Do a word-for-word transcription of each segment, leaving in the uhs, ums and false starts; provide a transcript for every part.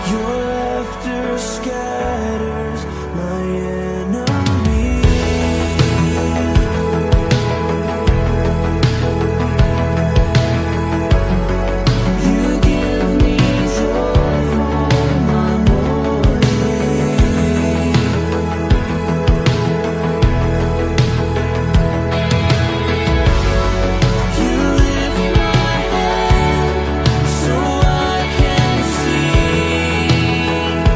Your laughter scatters my enemy. You give me joy for my morning. You lift my head so I can see.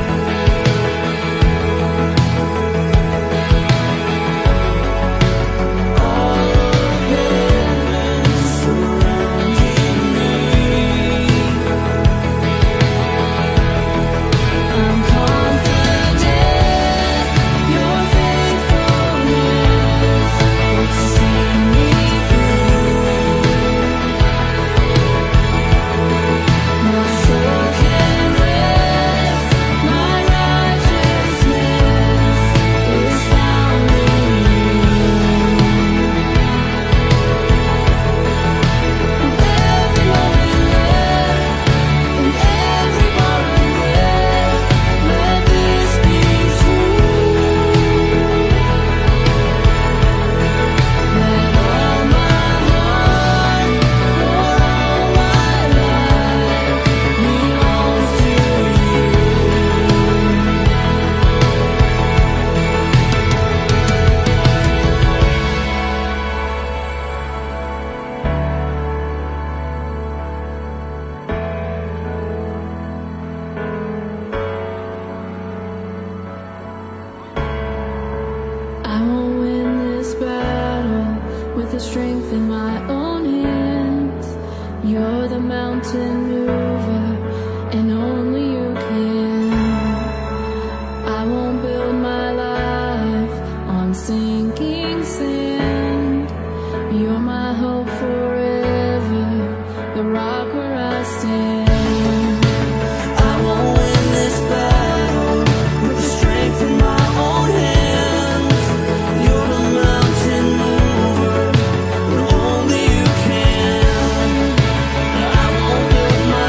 All of heaven surrounding me. I'm confident your faithfulness will see me through. My soul can rest, my righteousness is found in you. With every moment left, and every moment left, let this be true. Let all my heart, for all my life, belongs to you. I won't win this battle with the strength in my own hands. You're the mountain mover, and only you can. I won't build my life on sinking sand. You're my hope forever, the rock where I stand. I won't win this battle with the strength in my own hands. You're the mountain mover, and only you can. I won't build my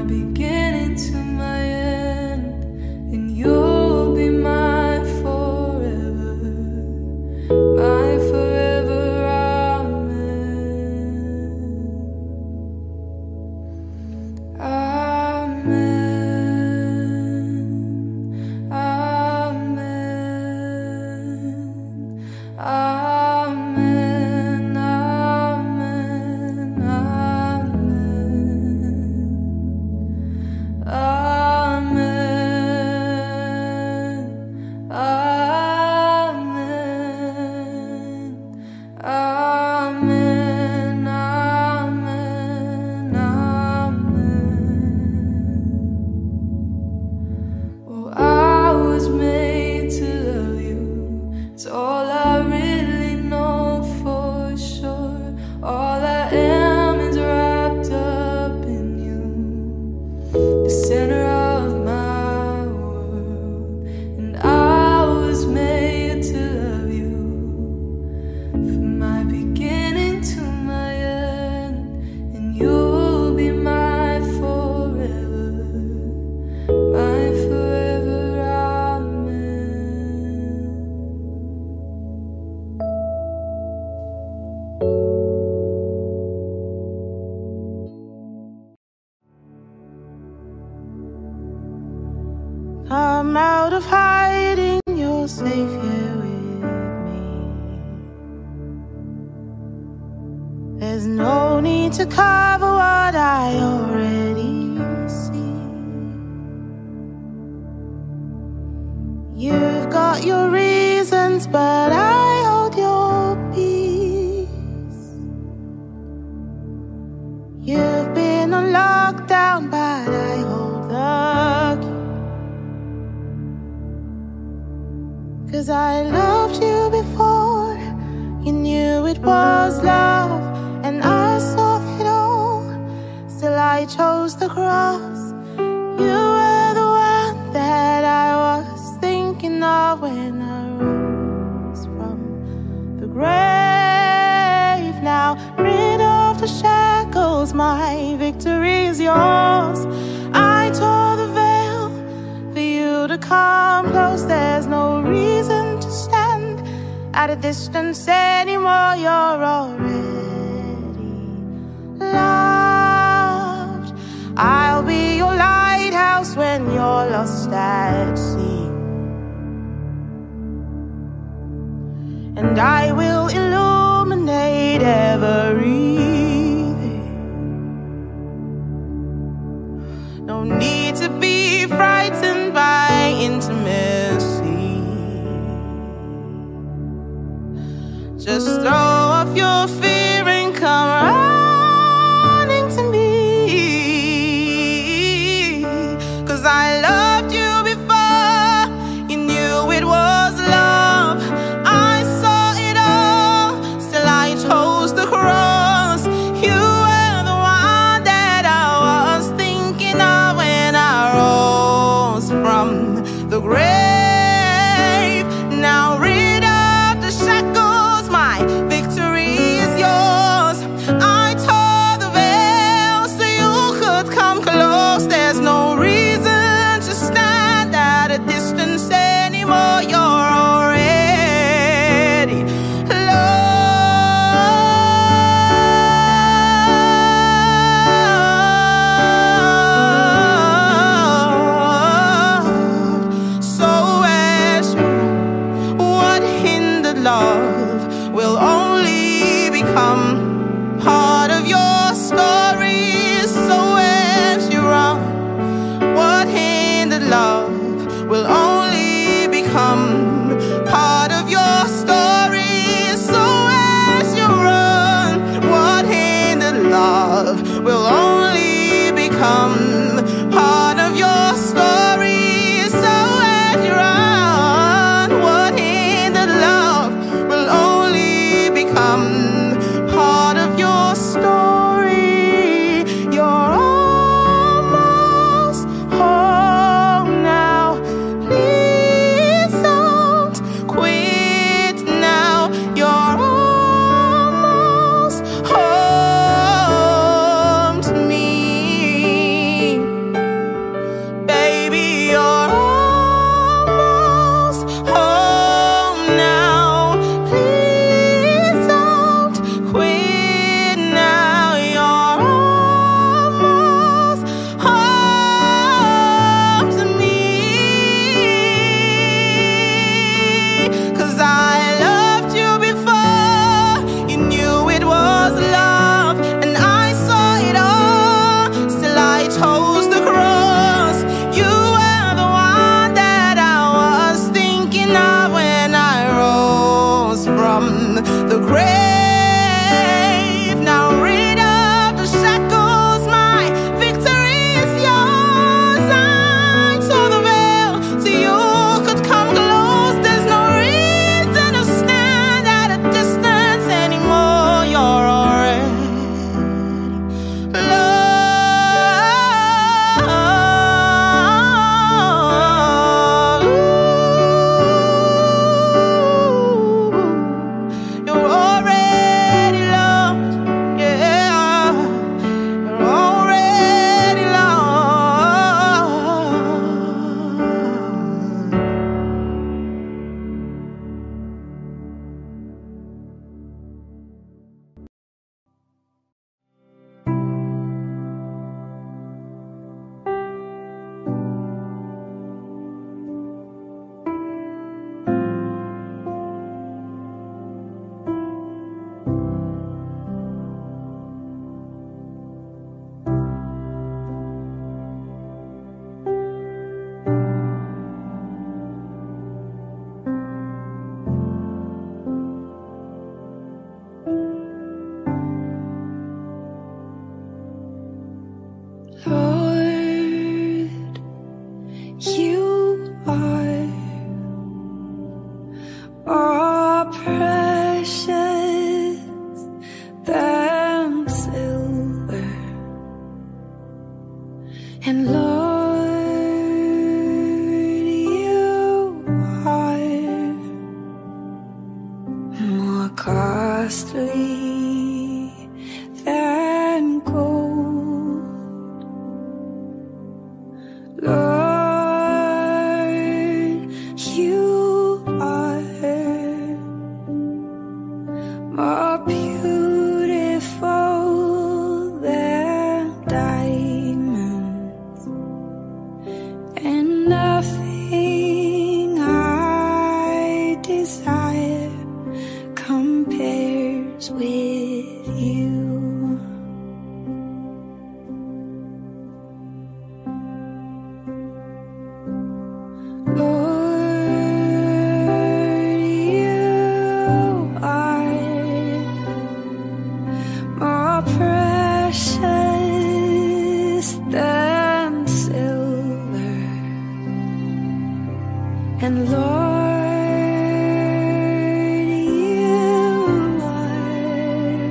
beginning to my end, and you'll be my forever, my forever, amen. Amen, amen, amen, amen, amen, amen, amen, amen, amen, amen. Oh, I was made to love you. It's all I really know for sure. All I am is wrapped up in you, the center of my world. And I was made to love you, from my beginning to my end, and you'll be my forever, my forever, amen. Come out of hiding, you're safe here with me. There's no need to cover what I already see. You've got your reasons, but I hold your peace. You've been on lockdown, but I hold the key. 'Cause I loved you before you knew it was love, and I saw it all, still I chose the cross. You were the one that I was thinking of when I rose from the grave. Now rid of the shackles, my victory is yours. I tore the veil for you to come close. There's no reason to stand at a distance anymore. You're already loved. I'll be your lighthouse when you're lost at sea, and I will illuminate everything. No need to be frightened by intimacy. Just throw off your fear and come running to me. 'Cause I loved you before you knew it was love. I saw it all, still I chose the cross. You were the one that I was thinking of when Lord, you are more beautiful than diamonds, and nothing I desire compares with you. And Lord, you are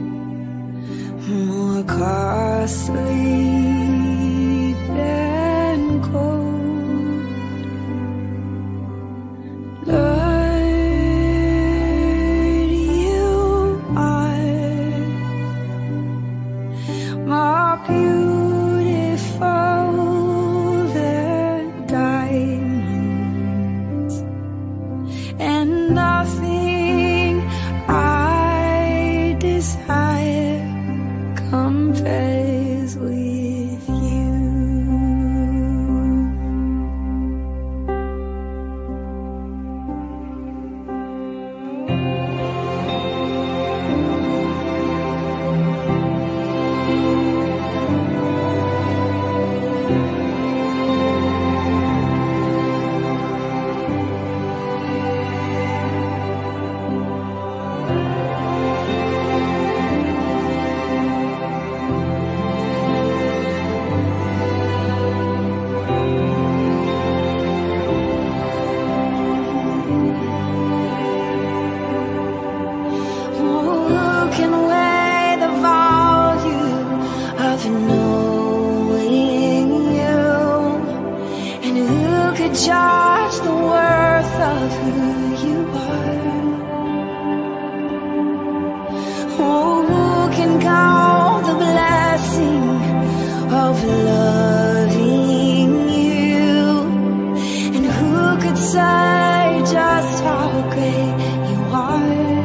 more costly than gold. Lord, you are more beautiful than diamonds, and nothing I desire compares with you. Judge the worth of who you are. Oh, who can count the blessing of loving you? And who could say just how great you are?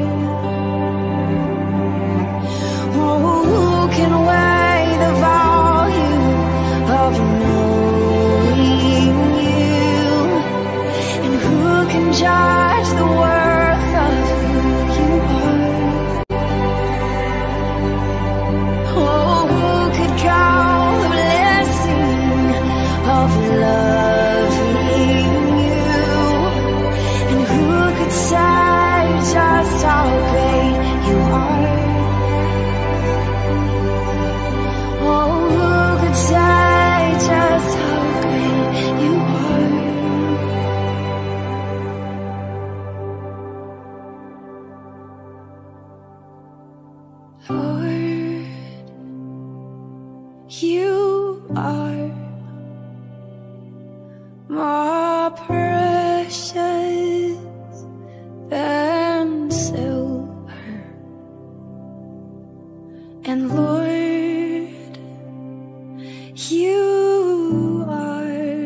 Oh, who can weigh the value of knowing you? Who can judge the worth of who you are? Oh, who could count the blessing of loving you? And who could say just how great you are? Oh, who could say just how great you are? Lord, you are more precious than silver, and Lord, you are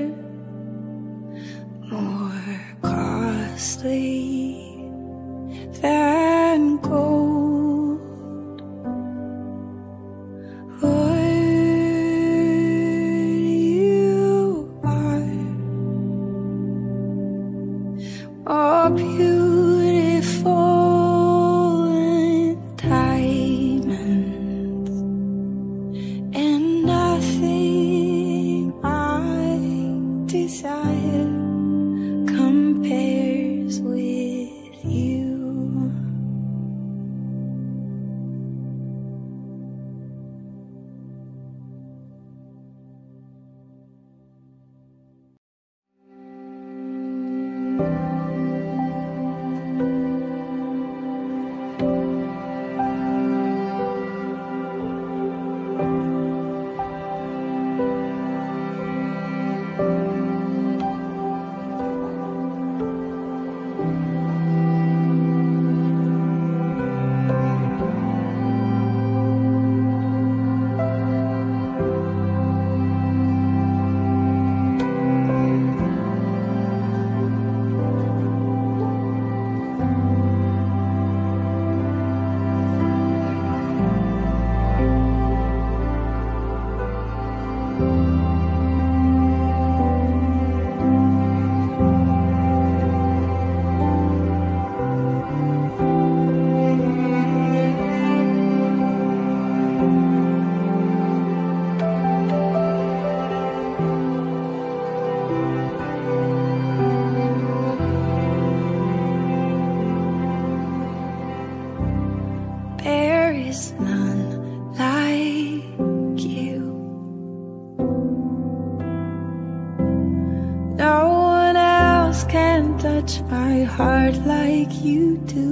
more costly than gold. More beautiful than diamonds, and nothing I desire compares with you. No one else can touch my heart like you do.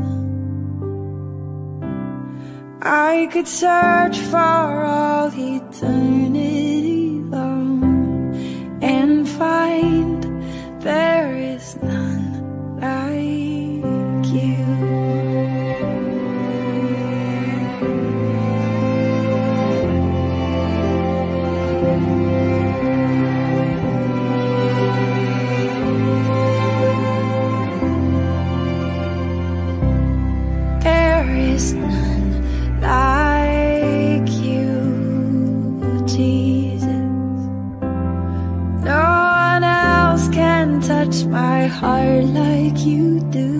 I could search for all eternity long and find there is none like you. There is none like you, Jesus. No one else can touch my heart like you do.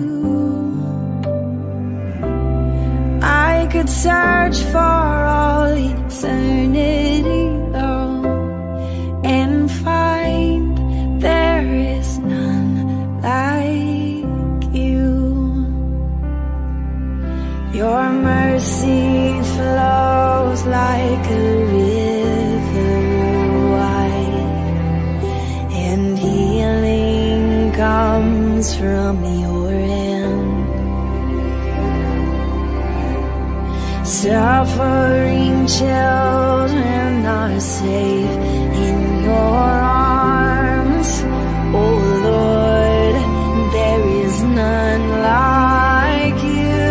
I could search for all eternity long and find there is none like you. Your mercy flows like a river wide, and healing comes from your hand. Suffering children are safe in your arms. Oh Lord, there is none like you.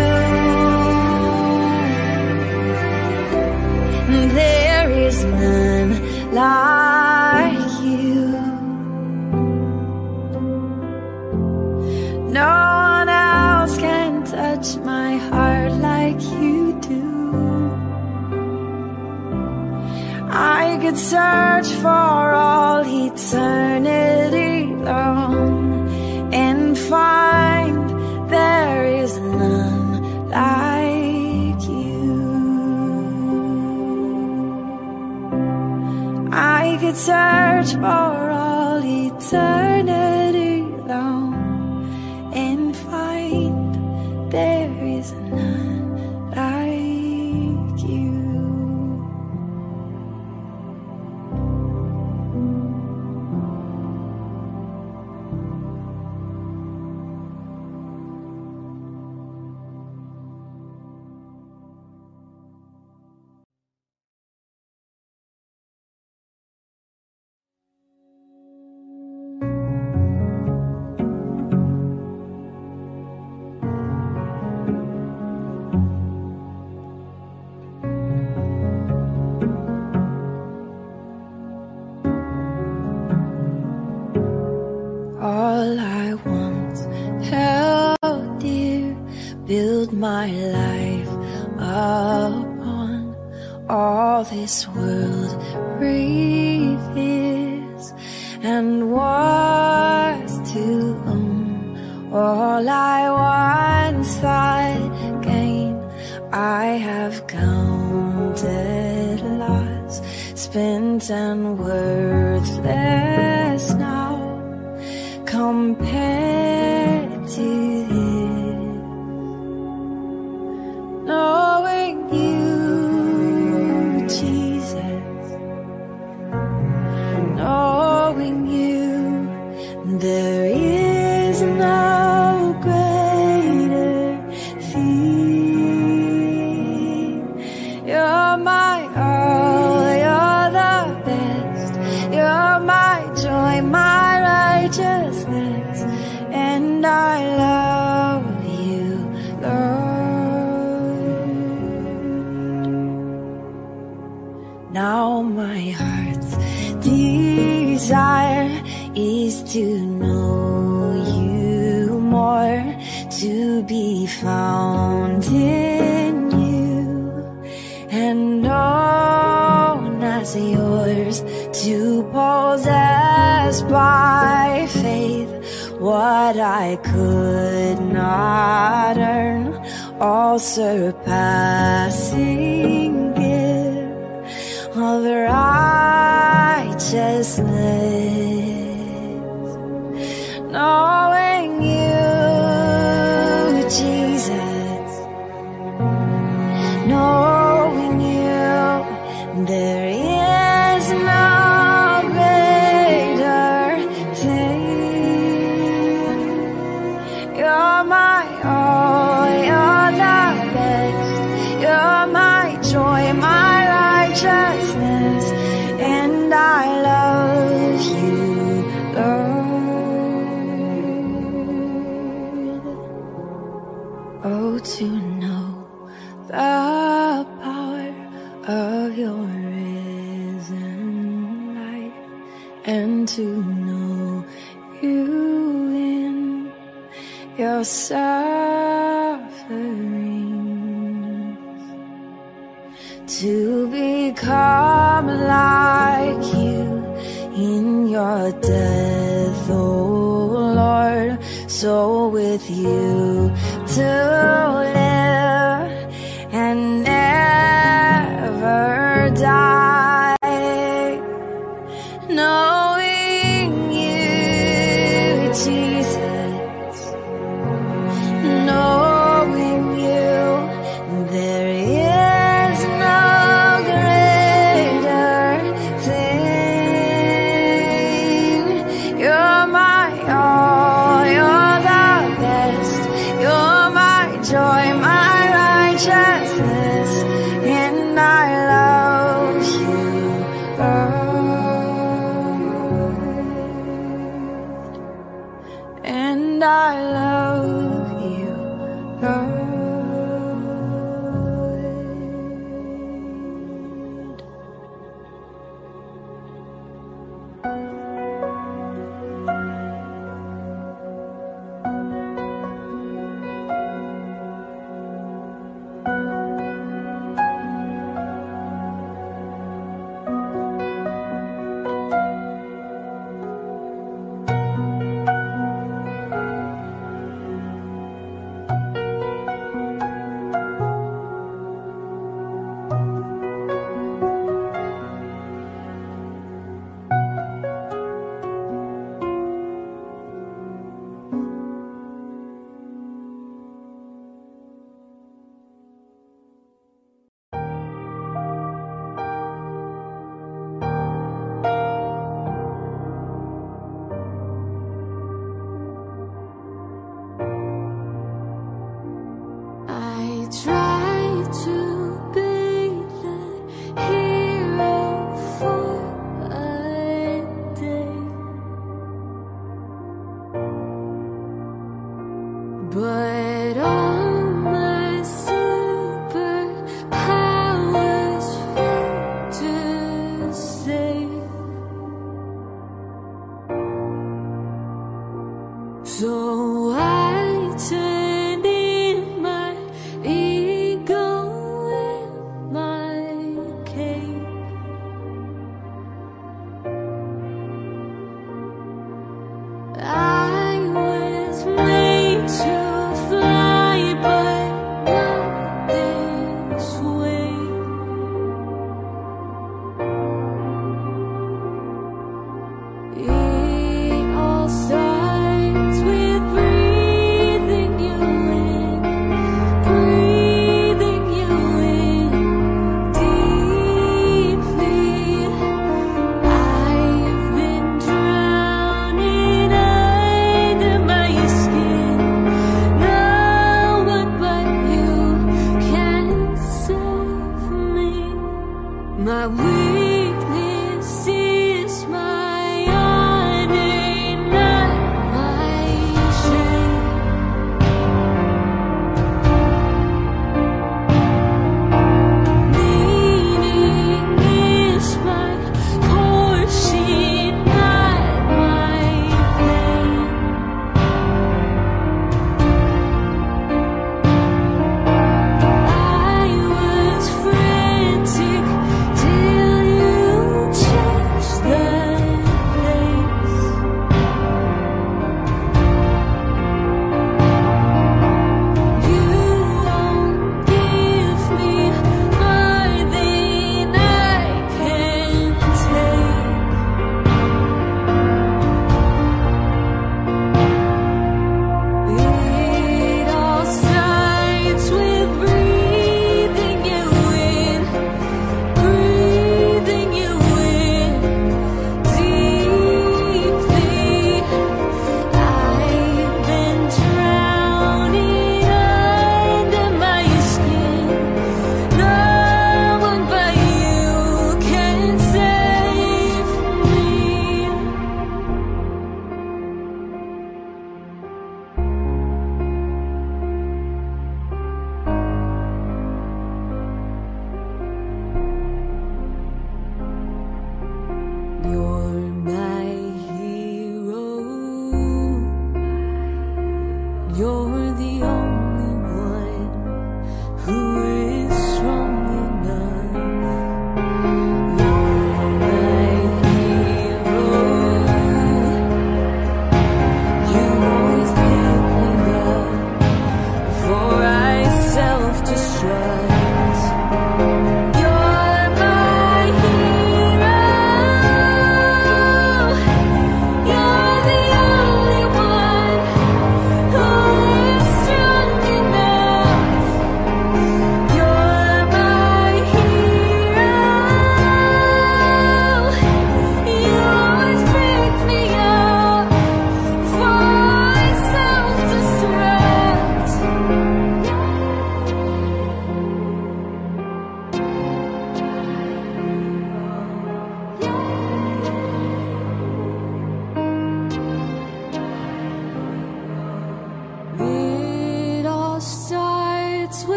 There is none like you. No one else can touch my heart like you do. I could search for all eternity long and find there is none like you. I could search for all eternity long and find there is none like you. All I once held dear, build my life upon. All this world reveals and was to own. All I once thought gain, I have counted loss, spent and worthless now, compared to this. Knowing you, Jesus, knowing you, there is no greater thing. You're my all, you're the best, you're my joy, my righteousness, and I love you, Lord. Now my heart's desire is to know you more, to be found in you and known as yours, to possess by faith what I could not earn, all surpassing gift of righteousness. Knowing you, Jesus, knowing you, there is no greater thing. and to know you in your suffering, to become like you in your death, oh Lord, so with you to live and never die, knowing you, Jesus, knowing you, there is no greater thing. You're my all, you're the best, you're my joy, my righteousness, and I love you, Lord, and I love you, Lord. I try to be the hero for a day, but all my superpowers fail to save. So I turned in my ego in my cave. I was made to fly, but not this way. It all starts with breathing you in, breathing you in deeply. I've been drowning under my skin. No one but you can save me. My weakness is my honor, not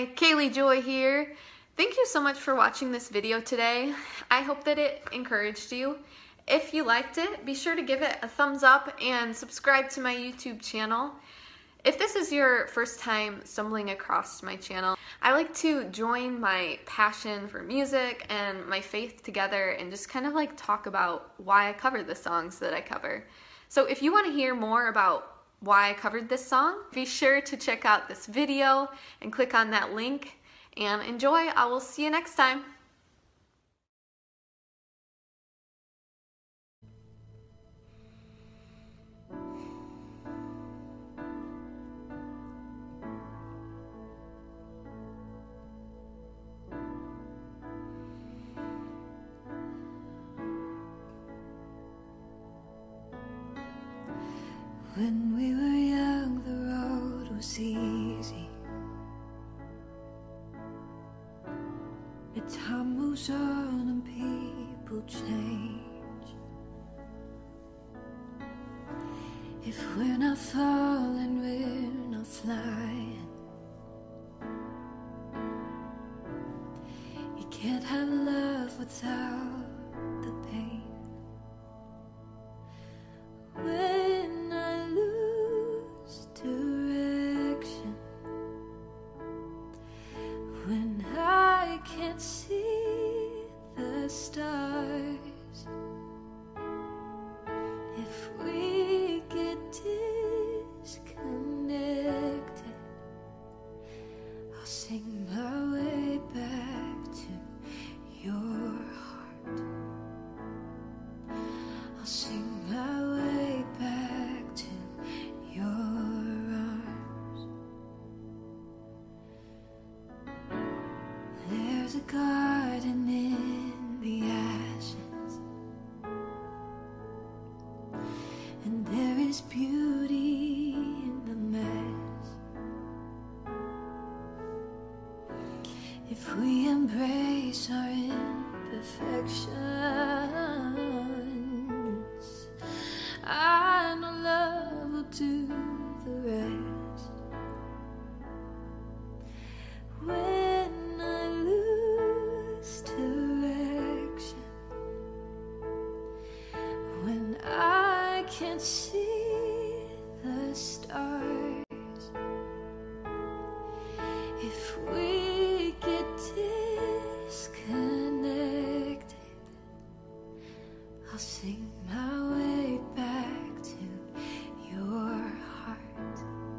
Hi, Kaylee Joy here. Thank you so much for watching this video today. I hope that it encouraged you. If you liked it, be sure to give it a thumbs up and subscribe to my YouTube channel. If this is your first time stumbling across my channel, I like to join my passion for music and my faith together and just kind of like talk about why I cover the songs that I cover. So if you want to hear more about why I covered this song, be sure to check out this video and click on that link and enjoy. I will see you next time. When we were young, the road was easy, but time moves on and people change. If we're not falling, we're not flying. You can't have love without the pain. When I lose direction, when I can't see the stars, if we get disconnected, I'll sing my way back to your heart. I'll sing my way back to your arms. There's a garden in the ashes, and there is beauty in the mess. If we embrace our imperfections, I know love will do the rest. When I lose direction, when I can't see the stars, if we get disconnected, I'll sing my way back to your heart.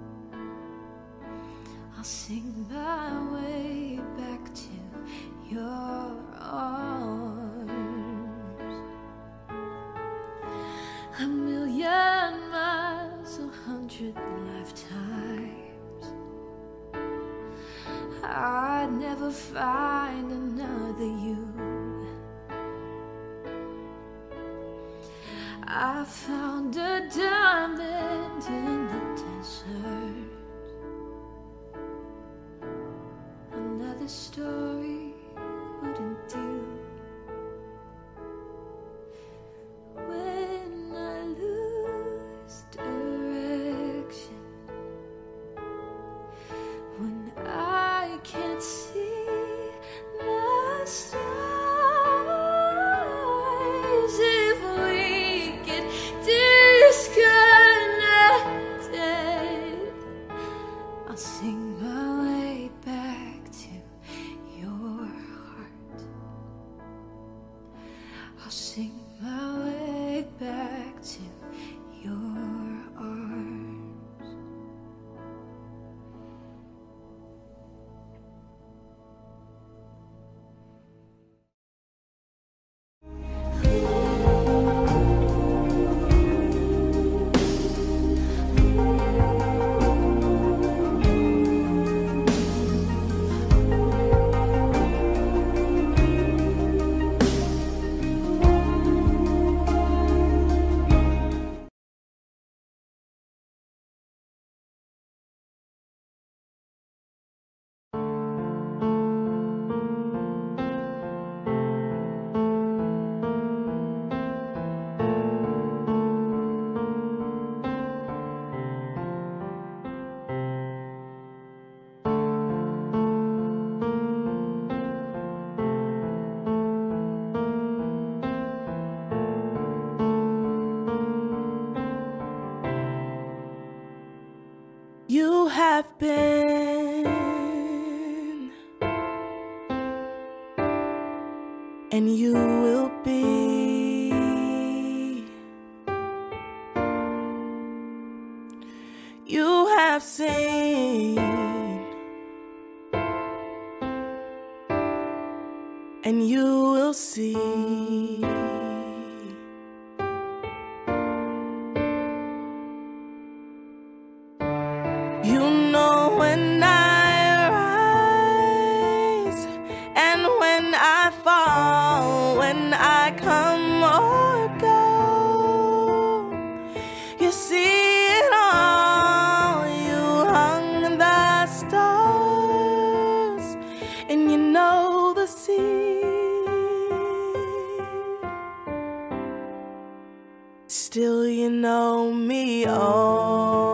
I'll sing my way back to your arms. A million miles, a hundred lifetimes, I'd never find another you. I found a diamond in the desert. Another story wouldn't do. When I lose direction, when I can't see the stars, if we get disconnected, You have been, and you will be. You have seen, and you will see. You know when I rise and when I fall, when I come or go. You see it all. You hung the stars, and you know the sea. Still you know me all.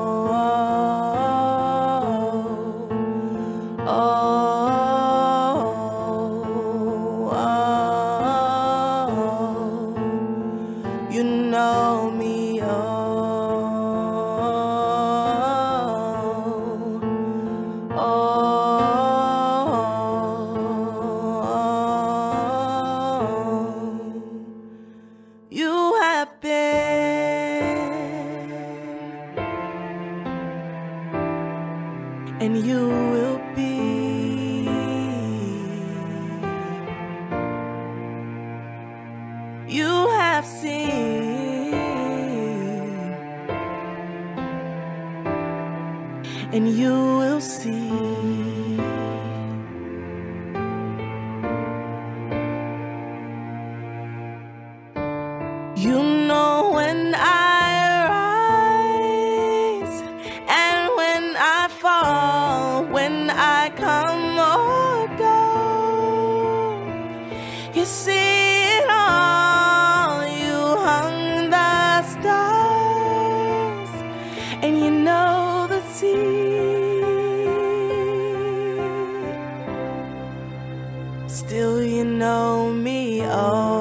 You know me, oh, oh, you have been, and you will be. You have seen, and you will see. You know when I rise and when I fall, when I come or go. You see it all. You hung the stars, and you know the sea. Still you know me, oh,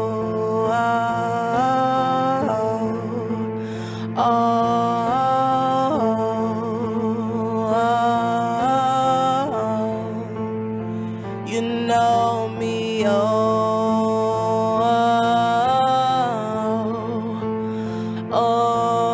oh, oh, you know me, oh, oh.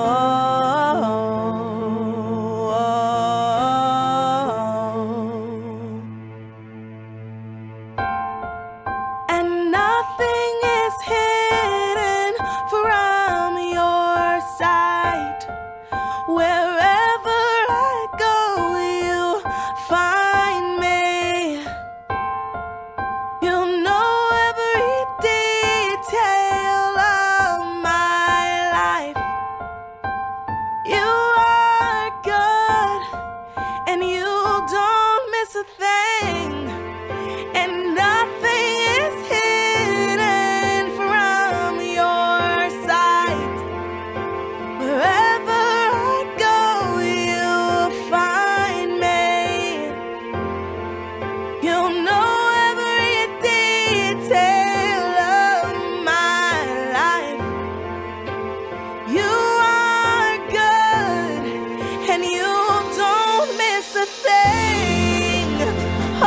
And nothing is hidden from your sight. Wherever I go, you find me. You'll know every detail of my life. You are good, and you don't miss a thing. And nothing is hidden from your sight. Wherever I go, you'll find me. You'll know every detail of my life. You are good, and you don't miss a thing. Oh.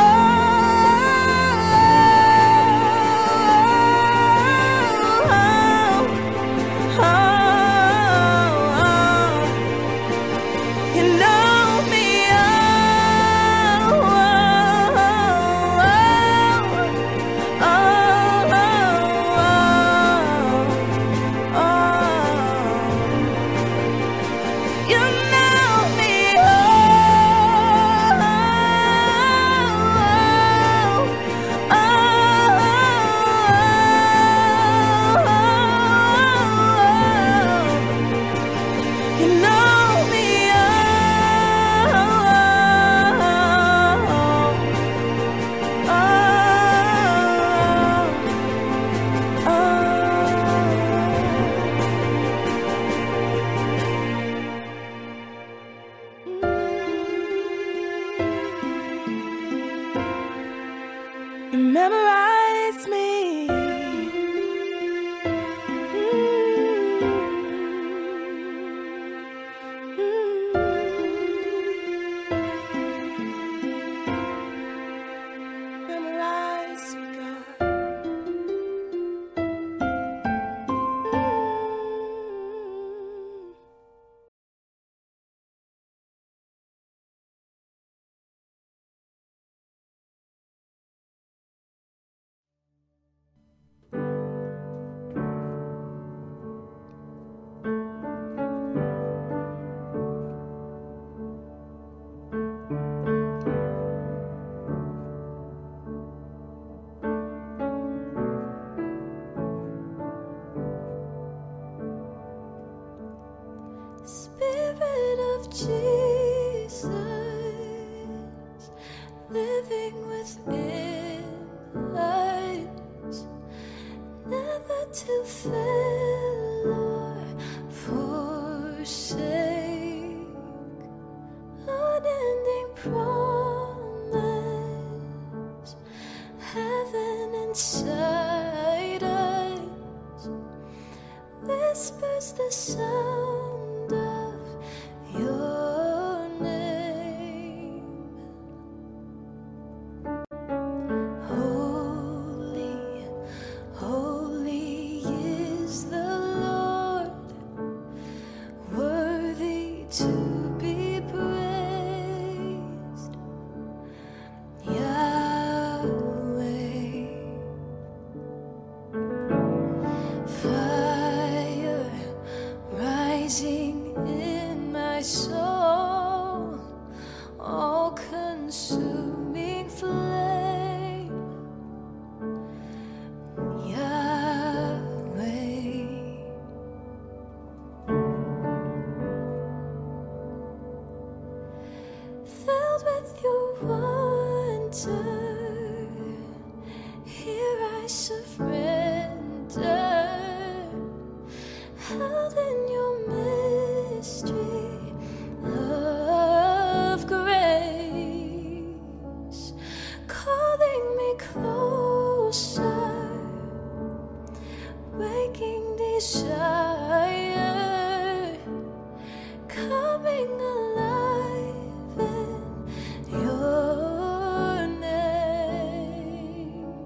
Memorize me. Mm. Spirit of Jesus, living within us, never to fail or forsake, unending promise, heaven inside us, whispers the sound of your name. Holy, holy is the Lord, worthy to be praised. Yahweh, fire rising in my soul, all-consuming flame. Yahweh, filled with your wonder, here I surrender, held in your mystery of grace, calling me closer, waking desire, coming alive in your name.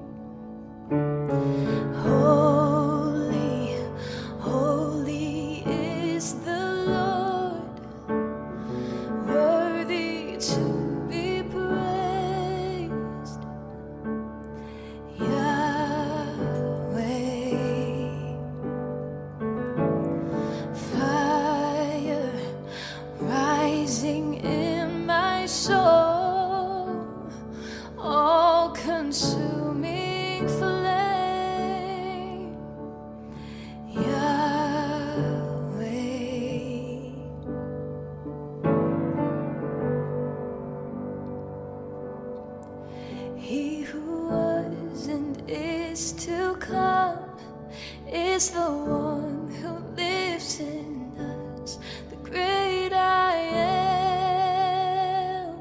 Holy, holy is the Lord, worthy to be praised. Yahweh, fire rising in my soul, all-consuming flame. Yahweh, He who was and is to come is the one who lives in us, the great I am.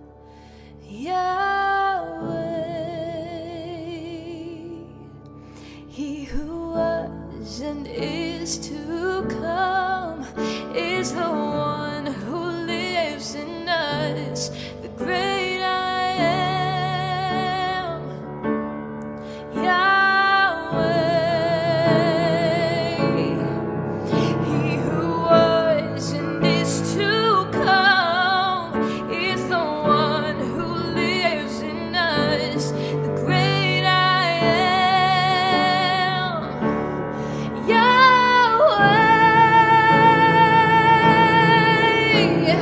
Yahweh, He who was and is to come is the one who lives in us, the great I am. Yahweh, He who was and is to come is the one who lives in us, the great I am. Yahweh,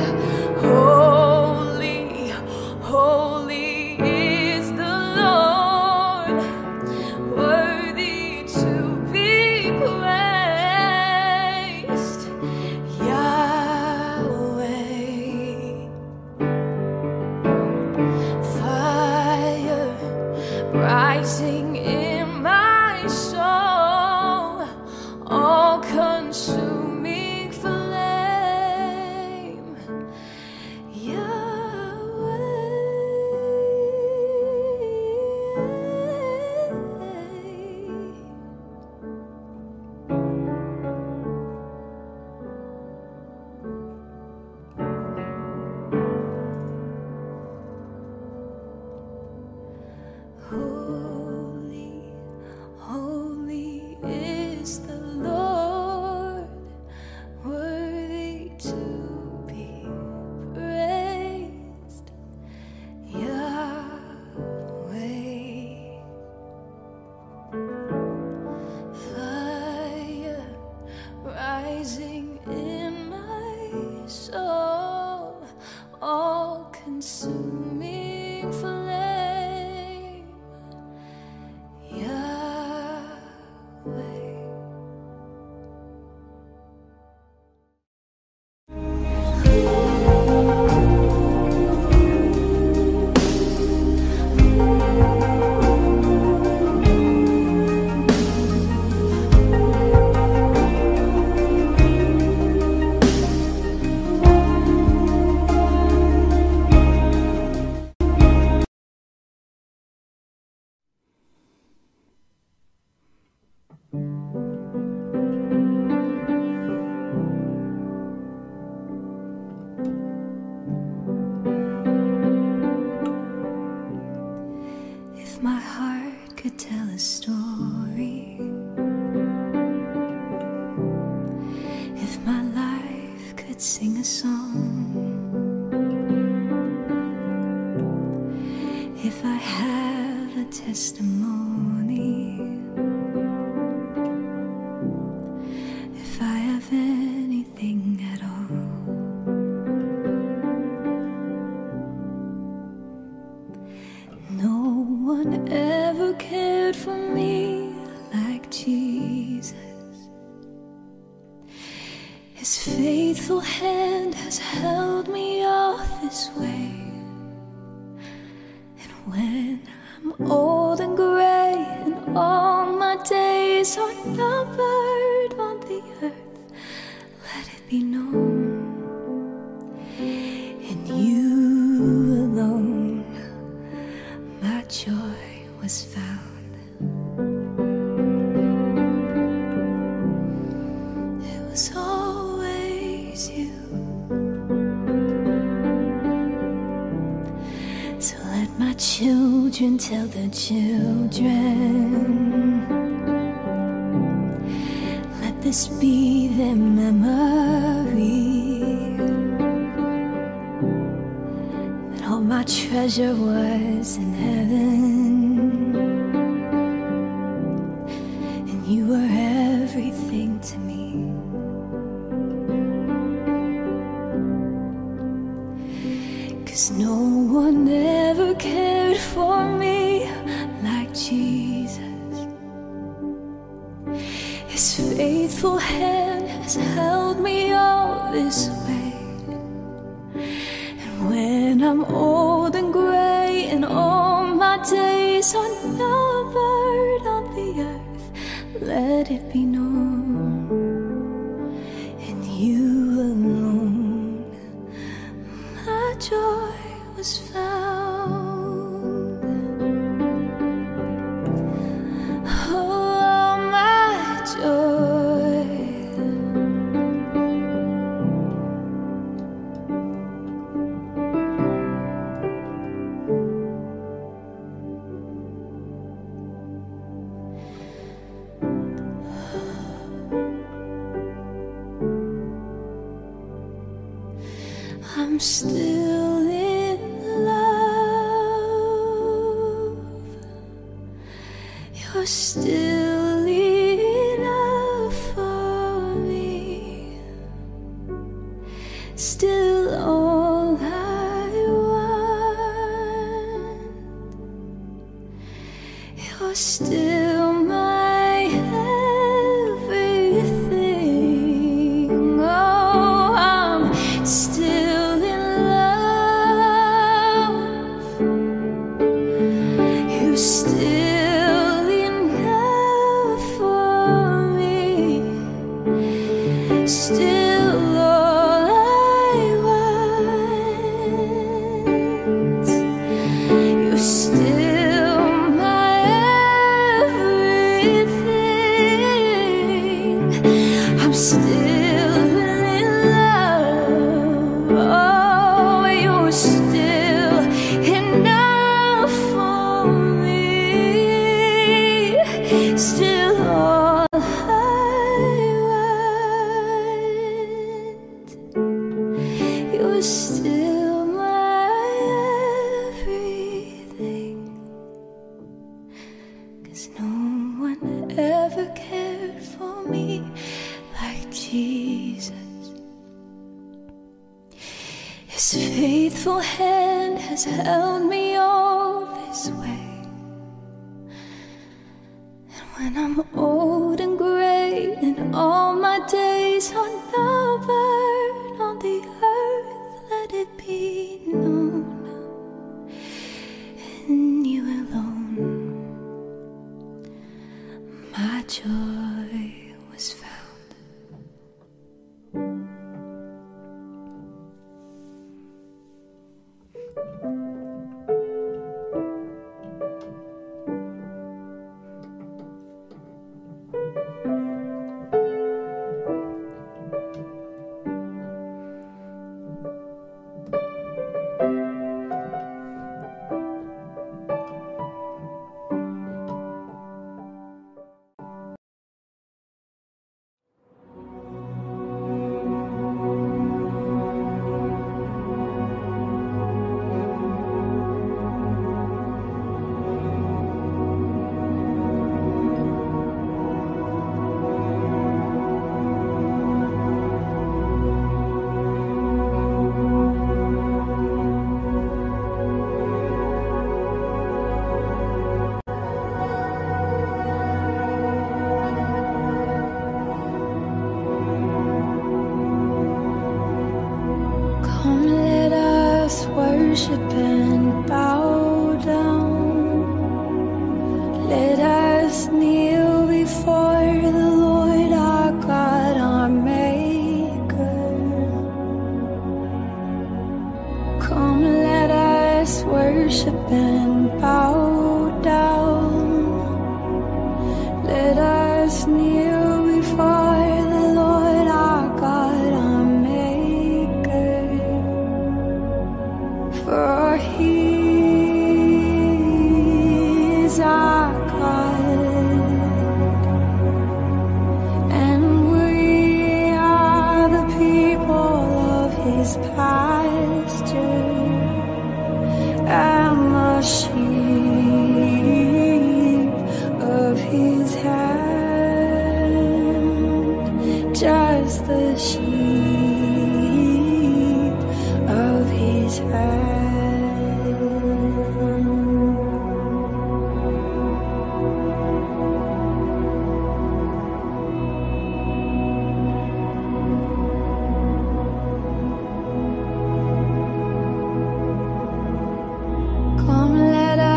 holy, holy is the Lord, worthy to be praised. Yahweh, fire rising in my soul, all-consuming flame. Holy, holy is the Lord, worthy to be praised. Yahweh, fire rising in my soul, all-consuming flame. Yahweh. If my heart could tell a story, if my life could sing a song, if I have a testimony, if I have anything at all, no one ever cared for me like Jesus. His faithful hand has held me all this way. And when I'm old and gray and all my days are numbered on the earth, let it be known in you alone my joy was found. It was always you. So let my children tell their children, let this be their memory, that all my treasure was in heaven, and you were everything to me. Cause no one ever cared for me like Jesus. His faithful hand has held me all this way. And when I'm old and gray and all my days are numbered on the earth, let it be known in you alone my joy was found. Oh, my joy. I'm still in love. You're still enough for me. Still all I want. You're still my everything. Oh, I'm still still enough for me, still all I want. You're still my everything. I'm still in love. Oh, you're still enough for me. Still all I want. You're still my everything. 'Cause no one ever cared for me like Jesus. His faithful hand has held me all this way. When I'm old and gray and all my days are numbered on the earth, let it be known in you alone my joy was found. Come, let us worship and bow down. Let us kneel before the Lord our God, our Maker. Come, let us worship and bow down. Let us kneel before the Lord our God, our Maker. For He is our God, and we are the people of His pasture, and the sheep of His hand, just the sheep of His hand. Come, let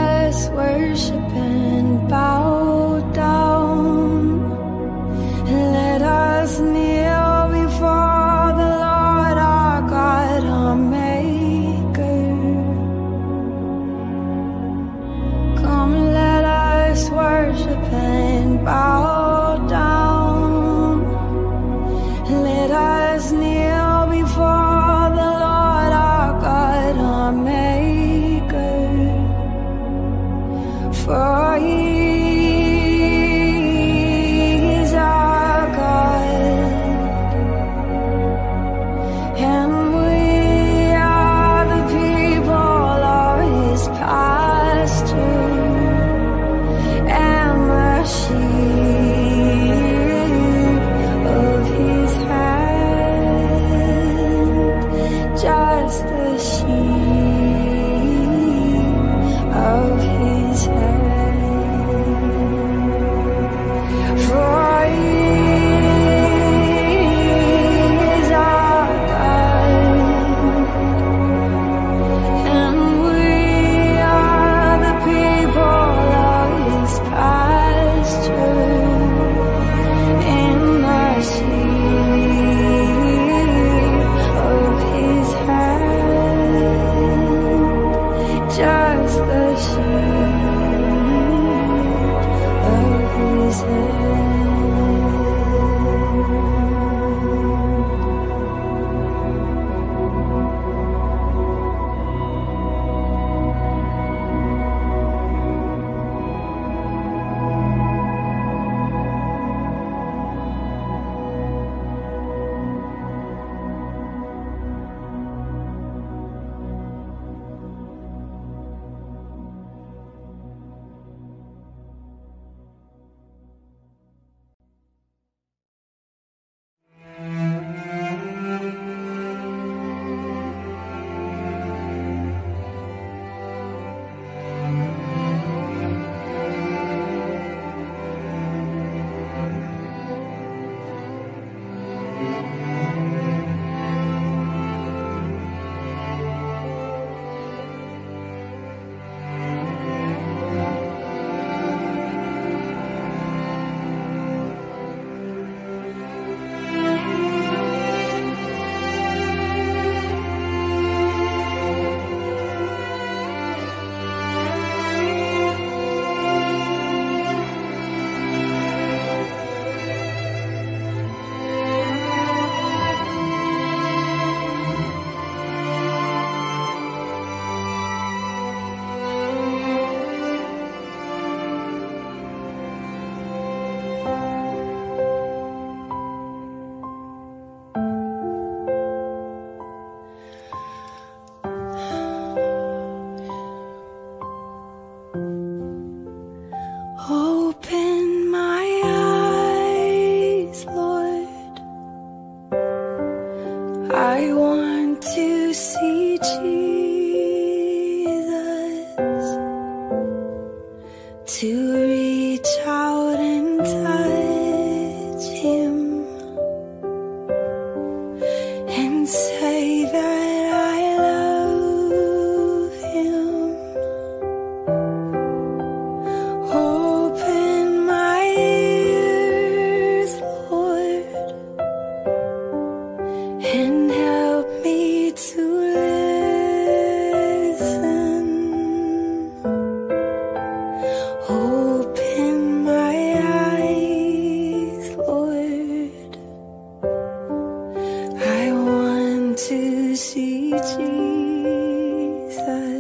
see Jesus.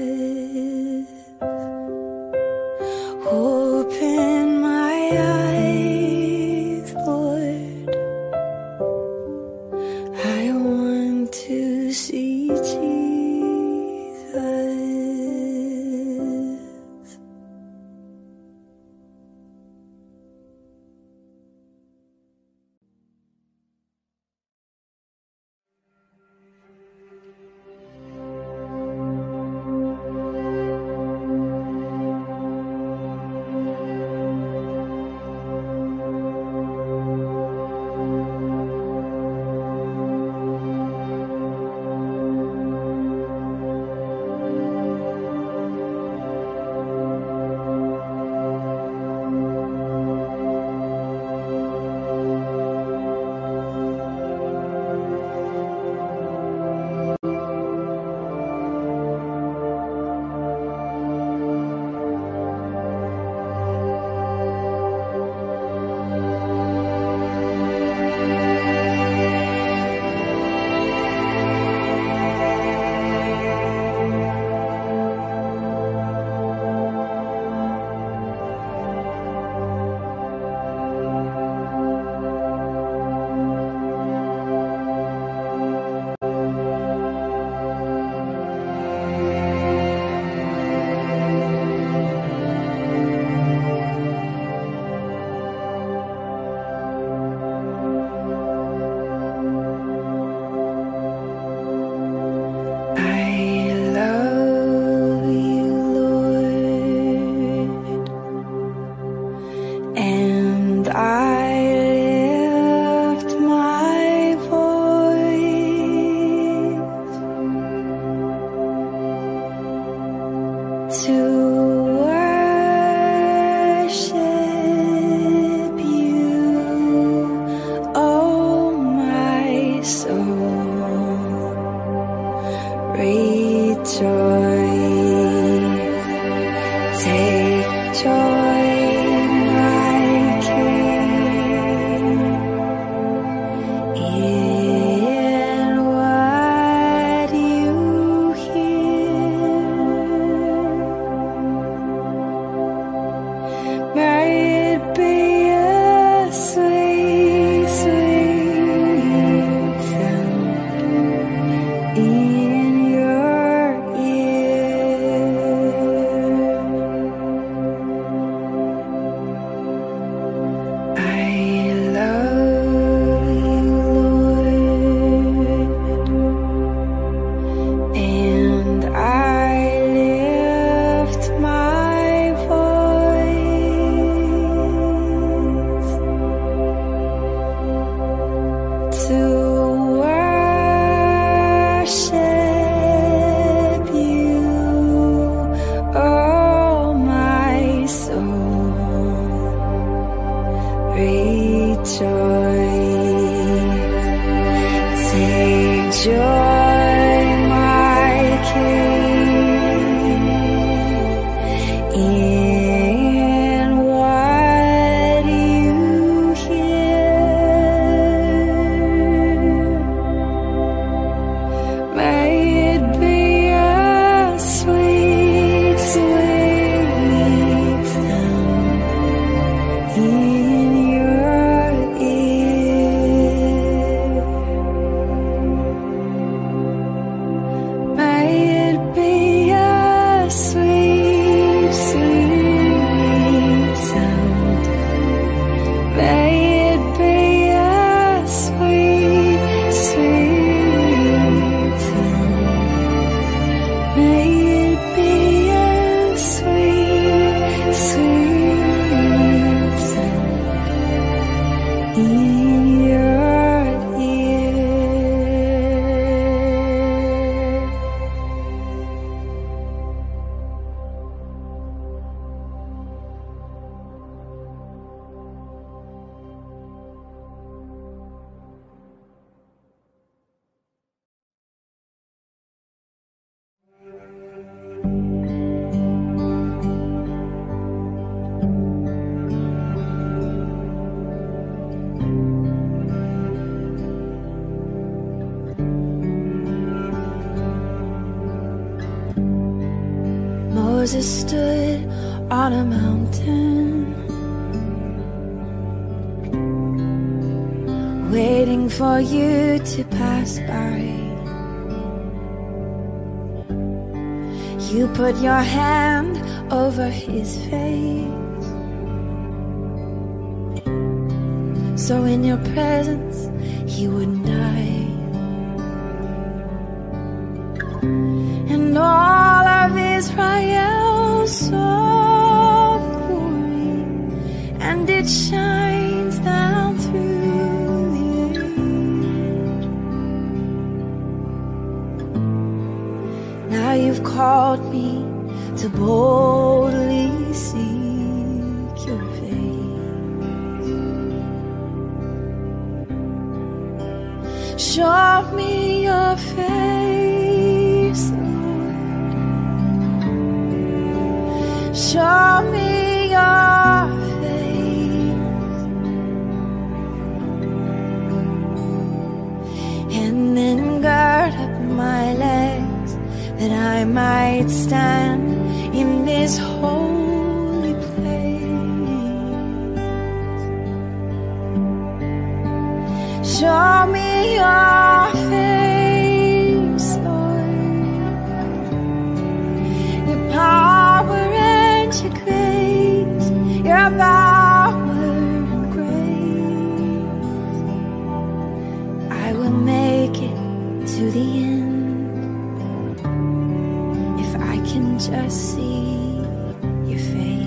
Open my eyes, Lord. I want to see Jesus. In your ear. Moses stood on a mountain, waiting for you to pass by. You put your hand over his face, so in your presence he wouldn't die. And all of Israel saw the glory, and it shines down through the age. Now you've called me to boldly seek your face. Show me your face, show me your face, and then gird up my legs that I might stand in this holy place. Show me your face, Lord, your power and your grace, your power and grace. I will make it to the end if I can just see your face.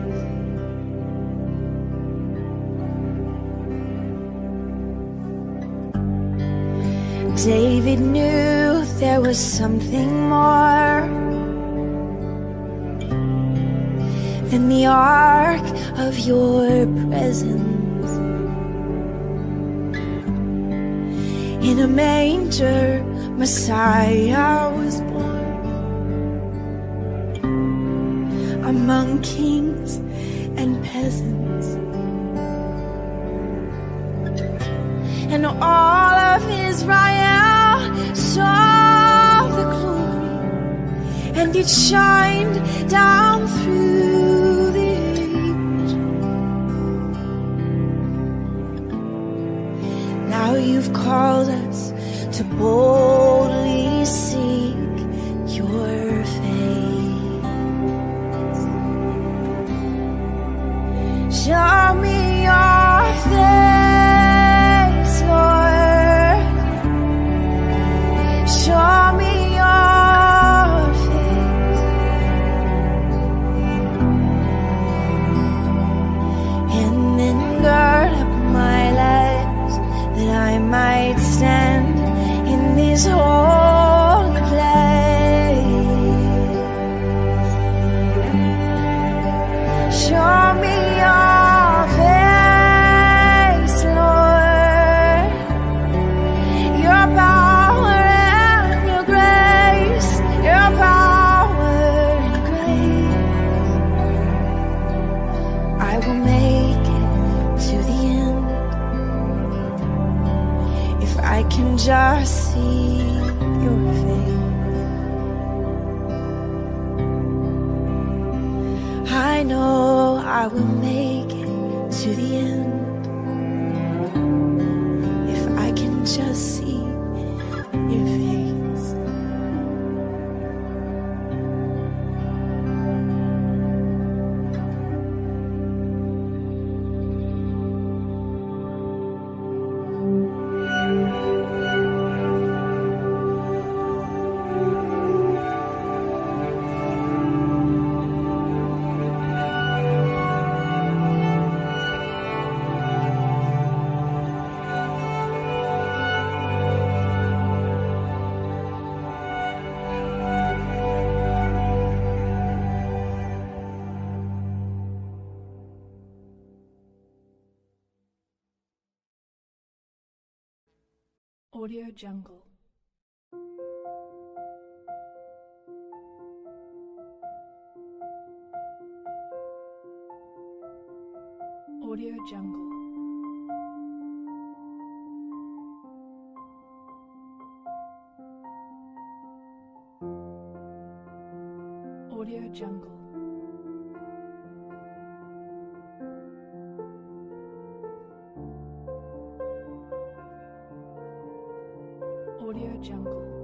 David knew there was something more than the ark of your presence. In a manger, Messiah was born among kings and peasants. And all of Israel saw the glory, and it shined down through the age. Now you've called us to boldly seek your face. Show me your face, Lord. Show me your face, and then gird up my legs that I might stand in this holy place. Show me your face, Lord, your power and your grace, your power and grace. I will make it to the end if I can just see your face. I know I will make it to the end if I can just see your face. Audio Jungle. Audio Jungle. Audio Jungle. Audio Jungle.